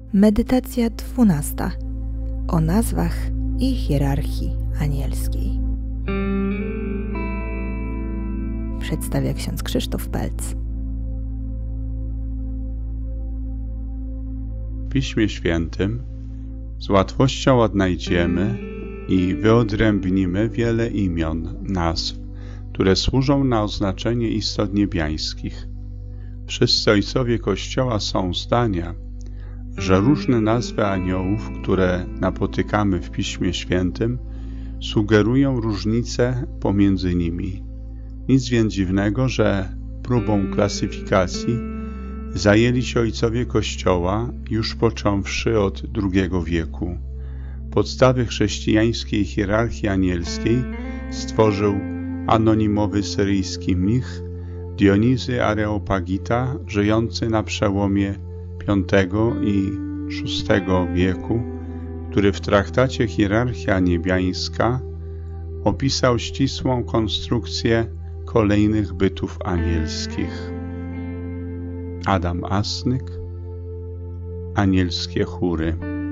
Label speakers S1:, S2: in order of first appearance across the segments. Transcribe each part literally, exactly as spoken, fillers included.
S1: Medytacja dwunasta o nazwach i hierarchii anielskiej. Przedstawia ksiądz Krzysztof Pelc.
S2: W Piśmie Świętym z łatwością odnajdziemy i wyodrębnimy wiele imion, nazw, które służą na oznaczenie istot niebiańskich. Wszyscy ojcowie Kościoła są zdania, że różne nazwy aniołów, które napotykamy w Piśmie Świętym, sugerują różnice pomiędzy nimi. Nic więc dziwnego, że próbą klasyfikacji zajęli się ojcowie Kościoła już począwszy od drugiego wieku. Podstawy chrześcijańskiej hierarchii anielskiej stworzył anonimowy syryjski mnich Dionizy Areopagita, żyjący na przełomie piątego i szóstego wieku, który w traktacie Hierarchia Niebiańska opisał ścisłą konstrukcję kolejnych bytów anielskich. Adam Asnyk, anielskie chóry.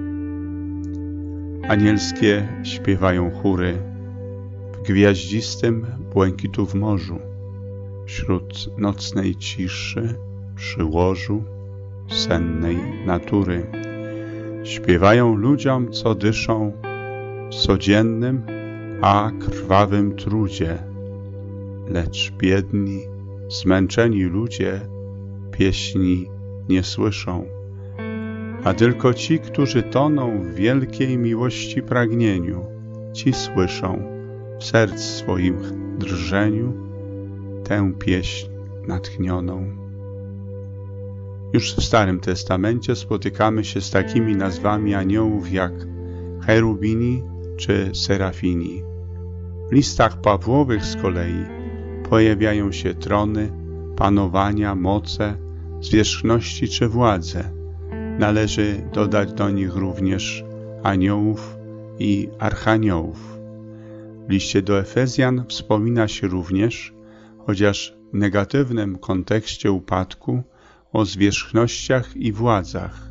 S2: Anielskie śpiewają chóry w gwiaździstym błękitu w morzu, wśród nocnej ciszy, przy łożu sennej natury. Śpiewają ludziom, co dyszą w codziennym, a krwawym trudzie, lecz biedni, zmęczeni ludzie pieśni nie słyszą, a tylko ci, którzy toną w wielkiej miłości pragnieniu, ci słyszą w serc swoim drżeniu tę pieśń natchnioną. Już w Starym Testamencie spotykamy się z takimi nazwami aniołów jak cherubini czy serafini. W listach Pawłowych z kolei pojawiają się trony, panowania, moce, zwierzchności czy władze. Należy dodać do nich również aniołów i archaniołów. W liście do Efezjan wspomina się również, chociaż w negatywnym kontekście upadku, o zwierzchnościach i władzach.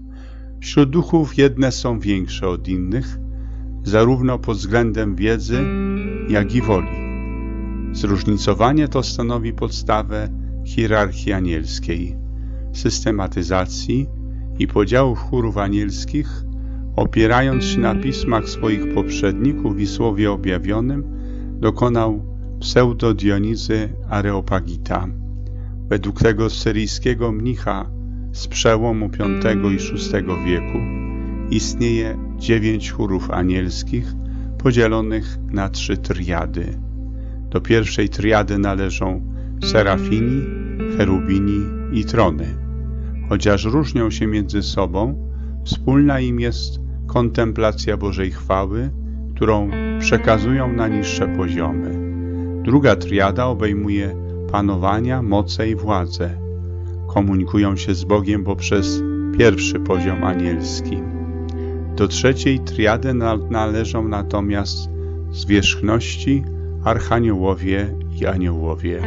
S2: Wśród duchów jedne są większe od innych, zarówno pod względem wiedzy, jak i woli. Zróżnicowanie to stanowi podstawę hierarchii anielskiej, systematyzacji i podziałów chórów anielskich, opierając się na pismach swoich poprzedników i słowie objawionym, dokonał pseudo-Dionizy Areopagita. Według tego syryjskiego mnicha z przełomu piątego i szóstego wieku istnieje dziewięć chórów anielskich podzielonych na trzy triady. Do pierwszej triady należą serafini, cherubini i trony. Chociaż różnią się między sobą, wspólna im jest kontemplacja Bożej chwały, którą przekazują na niższe poziomy. Druga triada obejmuje panowania, moce i władzę. Komunikują się z Bogiem poprzez pierwszy poziom anielski. Do trzeciej triady należą natomiast zwierzchności, archaniołowie i aniołowie.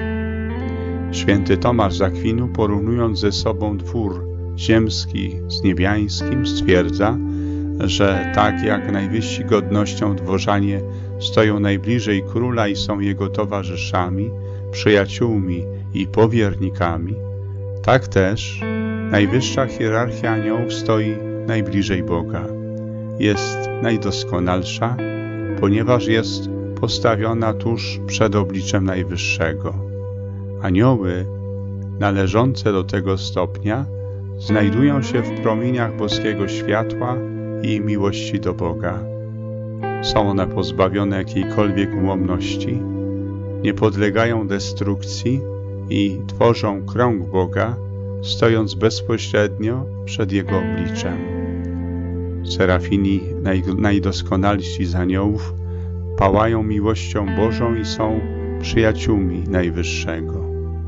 S2: Święty Tomasz z Akwinu, porównując ze sobą dwór ziemski z niebiańskim, stwierdza, że tak jak najwyżsi godnością dworzanie stoją najbliżej króla i są jego towarzyszami, przyjaciółmi i powiernikami, tak też najwyższa hierarchia aniołów stoi najbliżej Boga. Jest najdoskonalsza, ponieważ jest postawiona tuż przed obliczem Najwyższego. Anioły należące do tego stopnia znajdują się w promieniach boskiego światła i miłości do Boga. Są one pozbawione jakiejkolwiek ułomności, nie podlegają destrukcji i tworzą krąg Boga, stojąc bezpośrednio przed Jego obliczem. Serafini, naj, najdoskonalsi z aniołów, pałają miłością Bożą i są przyjaciółmi Najwyższego.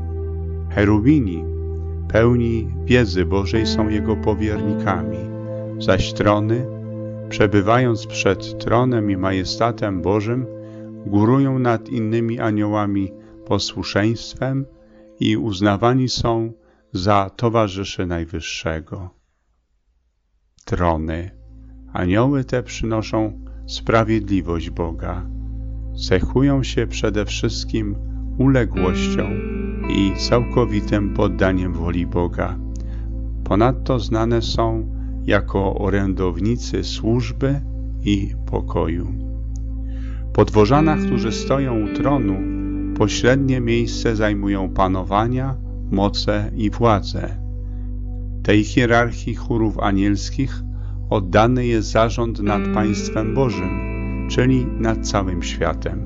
S2: Cherubini, pełni wiedzy Bożej, są Jego powiernikami, zaś trony, przebywając przed tronem i majestatem Bożym, górują nad innymi aniołami posłuszeństwem i uznawani są za towarzyszy Najwyższego. trony. Anioły te przynoszą sprawiedliwość Boga. Cechują się przede wszystkim uległością i całkowitym poddaniem woli Boga. Ponadto znane są jako orędownicy służby i pokoju. Podwożana, którzy stoją u tronu, pośrednie miejsce zajmują panowania, moce i władze. Tej hierarchii chórów anielskich oddany jest zarząd nad państwem Bożym, czyli nad całym światem.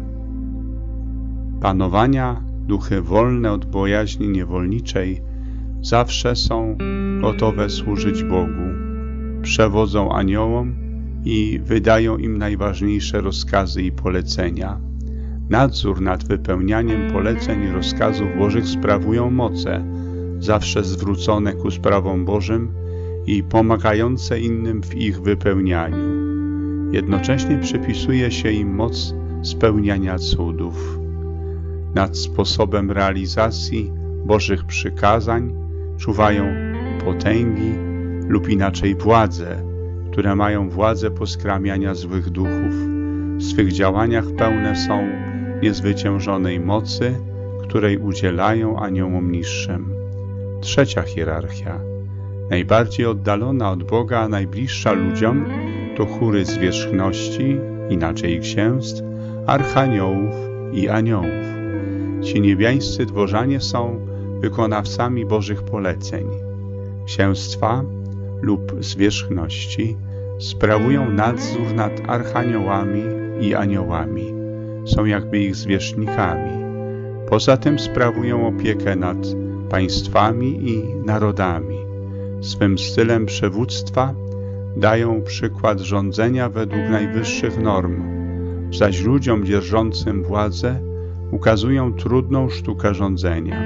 S2: Panowania, duchy wolne od bojaźni niewolniczej, zawsze są gotowe służyć Bogu, przewodzą aniołom i wydają im najważniejsze rozkazy i polecenia. Nadzór nad wypełnianiem poleceń i rozkazów Bożych sprawują moce, zawsze zwrócone ku sprawom Bożym i pomagające innym w ich wypełnianiu. Jednocześnie przypisuje się im moc spełniania cudów. Nad sposobem realizacji Bożych przykazań czuwają potęgi lub inaczej władze, które mają władzę poskramiania złych duchów. W swych działaniach pełne są niezwyciężonej mocy, której udzielają aniołom niższym. Trzecia hierarchia, najbardziej oddalona od Boga, a najbliższa ludziom, to chóry zwierzchności, inaczej księstw, archaniołów i aniołów. Ci niebiańscy dworzanie są wykonawcami Bożych poleceń. Księstwa lub zwierzchności sprawują nadzór nad archaniołami i aniołami. Są jakby ich zwierzchnikami. Poza tym sprawują opiekę nad państwami i narodami. Swym stylem przywództwa dają przykład rządzenia według najwyższych norm, zaś ludziom dzierżącym władzę ukazują trudną sztukę rządzenia.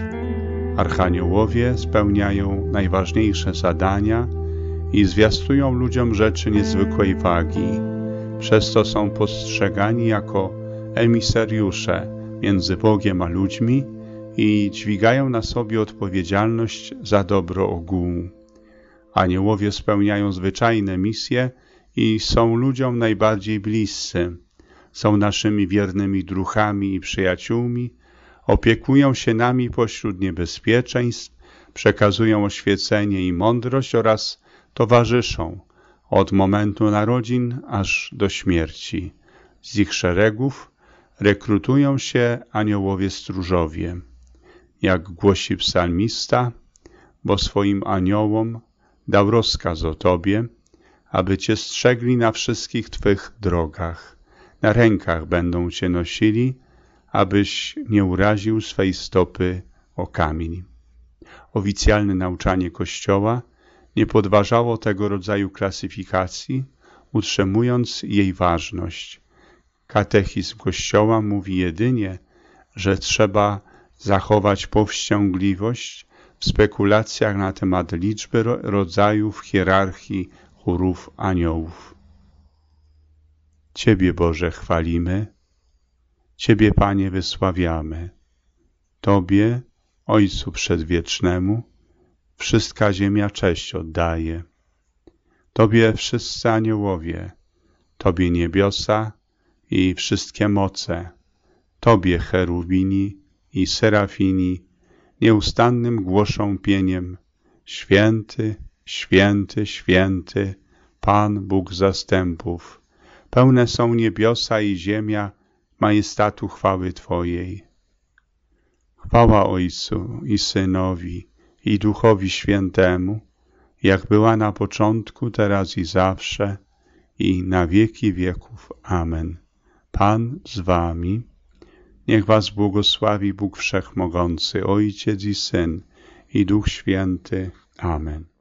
S2: Archaniołowie spełniają najważniejsze zadania i zwiastują ludziom rzeczy niezwykłej wagi. Przez to są postrzegani jako emisariusze między Bogiem a ludźmi i dźwigają na sobie odpowiedzialność za dobro ogółu. Aniołowie spełniają zwyczajne misje i są ludziom najbardziej bliscy. Są naszymi wiernymi druchami i przyjaciółmi, opiekują się nami pośród niebezpieczeństw, przekazują oświecenie i mądrość oraz towarzyszą od momentu narodzin aż do śmierci. Z ich szeregów rekrutują się aniołowie stróżowie. Jak głosi psalmista, bo swoim aniołom dał rozkaz o Tobie, aby Cię strzegli na wszystkich Twych drogach. Na rękach będą Cię nosili, abyś nie uraził swej stopy o kamień. Oficjalne nauczanie Kościoła nie podważało tego rodzaju klasyfikacji, utrzymując jej ważność. Katechizm Kościoła mówi jedynie, że trzeba zachować powściągliwość w spekulacjach na temat liczby rodzajów hierarchii chórów aniołów. Ciebie, Boże, chwalimy, Ciebie, Panie, wysławiamy. Tobie, Ojcu Przedwiecznemu, wszystka ziemia cześć oddaje. Tobie wszyscy aniołowie, Tobie niebiosa i wszystkie moce, Tobie cherubini i serafini nieustannym głoszą pieniem: Święty, święty, święty, Pan Bóg zastępów. Pełne są niebiosa i ziemia majestatu chwały Twojej. Chwała Ojcu i Synowi i Duchowi Świętemu, jak była na początku, teraz i zawsze, i na wieki wieków. Amen. Pan z Wami. Niech Was błogosławi Bóg Wszechmogący, Ojciec i Syn, i Duch Święty. Amen.